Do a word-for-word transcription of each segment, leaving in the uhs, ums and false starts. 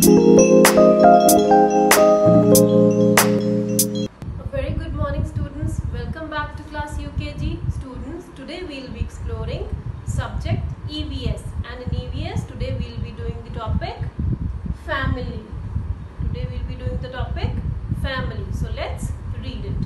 very good morning students. Welcome back to class U K G. Students, today we will be exploring subject E V S, and in E V S today we will be doing the topic family. Today we will be doing the topic family. So let's read it.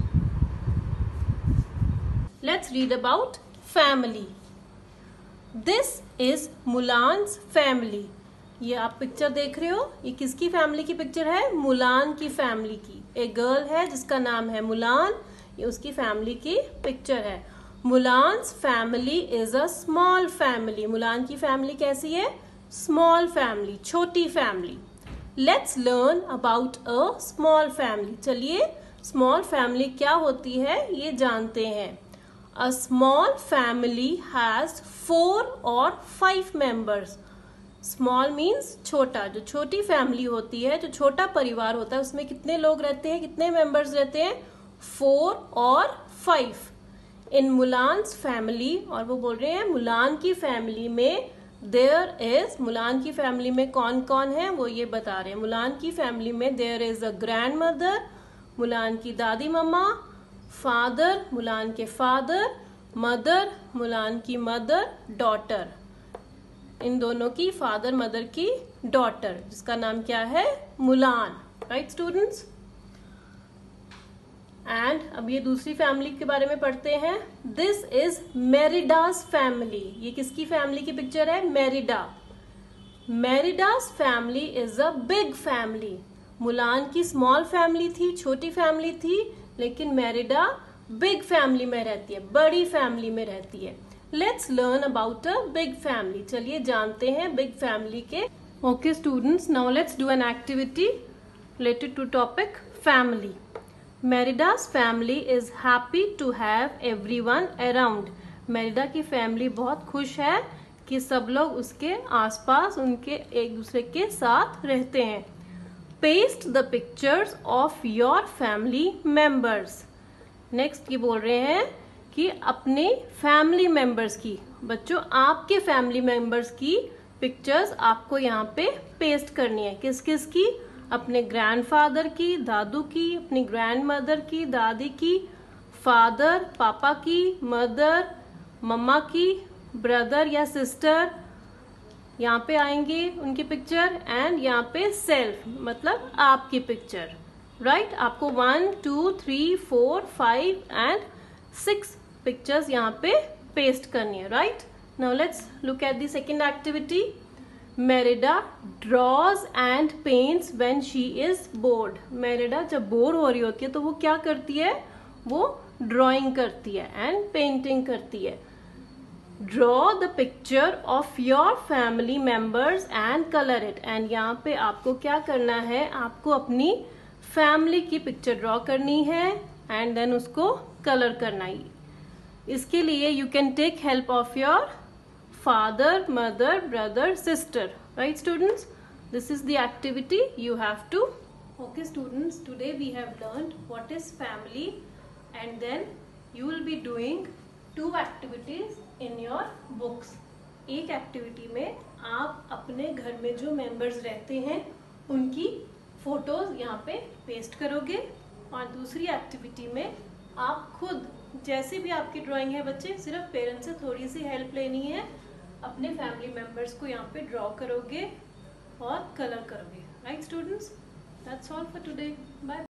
Let's read about family. This is Mulan's family. ये आप picture देख रहे हो, ये किसकी family की picture है? Mulan की फैमिली की. एक गर्ल है जिसका नाम है मुलान, ये उसकी फैमिली की पिक्चर है. Mulan's family is a small family. Mulan की फैमिली कैसी है? स्मॉल फैमिली, छोटी family. Let's learn about a small family. चलिए स्मॉल फैमिली क्या होती है ये जानते हैं. A small family has four or five members. Small means छोटा. जो छोटी फैमिली होती है, जो छोटा परिवार होता है, उसमें कितने लोग रहते हैं, कितने मेंबर्स रहते हैं? Four or five. In मुलान्स family, और वो बोल रहे हैं मुलान की फैमिली में देयर इज, मुलान की फैमिली में कौन कौन है वो ये बता रहे हैं. मुलान की फैमिली में there is a grandmother, Mulan की दादी मम्मा, फादर, मुलान के फादर, मदर, मुलान की मदर, डॉटर. इन दोनों की, फादर मदर की डॉटर, जिसका नाम क्या है? मुलान. Right students? एंड अब ये दूसरी फैमिली के बारे में पढ़ते हैं. This is Merida's family. ये किसकी फैमिली की पिक्चर है? Merida. Merida's family is a big family. Mulan की स्मॉल फैमिली थी, छोटी फैमिली थी, लेकिन मेरिडा बिग फैमिली में रहती है, बड़ी फैमिली में रहती है. Let's learn about a big family. चलिए जानते हैं बिग फैमिली के. Okay students, now let's do an activity related to topic family. Merida's family is happy to have everyone around. Merida की फैमिली बहुत खुश है कि सब लोग उसके आसपास, उनके एक दूसरे के साथ रहते हैं. Paste the pictures of your family members. Next ये बोल रहे हैं कि अपने फैमिली मेंबर्स की, बच्चों आपके फैमिली मेंबर्स की पिक्चर्स आपको यहाँ पे पेस्ट करनी है. किस किस की? अपने ग्रैंडफादर की, दादू की, अपनी ग्रैंड मदर की, दादी की, फादर पापा की, मदर मम्मा की, ब्रदर या सिस्टर यहाँ पे आएंगे उनकी पिक्चर, एंड यहाँ पे सेल्फ मतलब आपकी पिक्चर. Right right? आपको one two three four five and six pictures यहाँ पे पेस्ट करनी है. Right? Now let's look at the second activity. Merida draws and paints when she is bored. Merida जब बोर हो रही होती है तो वो क्या करती है? वो ड्राइंग करती है एंड पेंटिंग करती है. Draw the picture of your family members and colour it. And यहाँ पे आपको क्या करना है? आपको अपनी फैमिली की पिक्चर ड्रॉ करनी है एंड देन उसको कलर करना है. इसके लिए you can take help of your father, mother, brother, sister. Right students? This is the activity you have to. Okay students, today we have learned what is family, and then you will be doing two activities in your books. एक activity में आप अपने घर में जो members रहते हैं उनकी फोटोज यहाँ पे पेस्ट करोगे, और दूसरी एक्टिविटी में आप खुद, जैसे भी आपकी ड्राइंग है बच्चे, सिर्फ पेरेंट्स से थोड़ी सी हेल्प लेनी है, अपने फैमिली मेंबर्स को यहाँ पे ड्रॉ करोगे और कलर करोगे. Right students? That's all for today. Bye.